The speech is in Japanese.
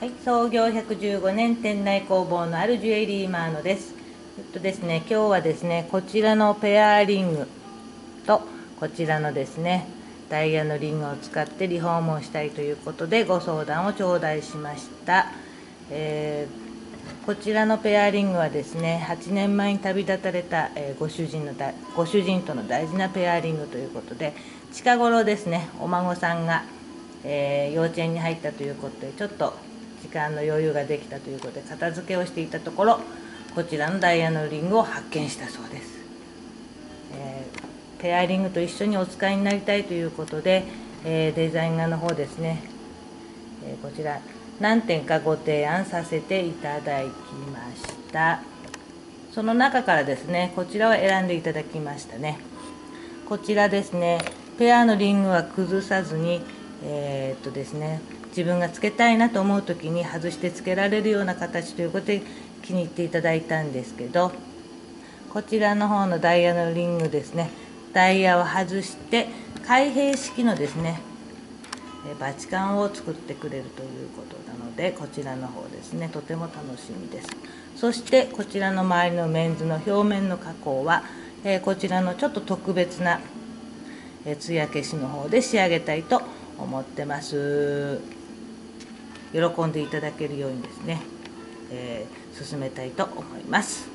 はい、創業115年、店内工房のあるジュエリーマーノです。ですね、今日はですね、こちらのペアリングとこちらのですね、ダイヤのリングを使ってリフォームをしたいということでご相談を頂戴しました。こちらのペアリングはですね、8年前に旅立たれた、ご主人との大事なペアリングということで、近頃ですね、お孫さんが、幼稚園に入ったということで、ちょっと時間の余裕ができたということで片付けをしていたところ、こちらのダイヤのリングを発見したそうです。ペアリングと一緒にお使いになりたいということで、デザイナーの方ですね、こちら何点かご提案させていただきました。その中からですね、こちらを選んでいただきましたね。こちらですね、ペアのリングは崩さずに、ですね、自分がつけたいなと思う時に外してつけられるような形ということで気に入っていただいたんですけど、こちらの方のダイヤのリングですね、ダイヤを外して開閉式のですね、バチカンを作ってくれるということなので、こちらの方ですね、とても楽しみです。そしてこちらの周りのメンズの表面の加工は、こちらのちょっと特別な艶消しの方で仕上げたいと思ってます。喜んでいただけるようにですね、進めたいと思います。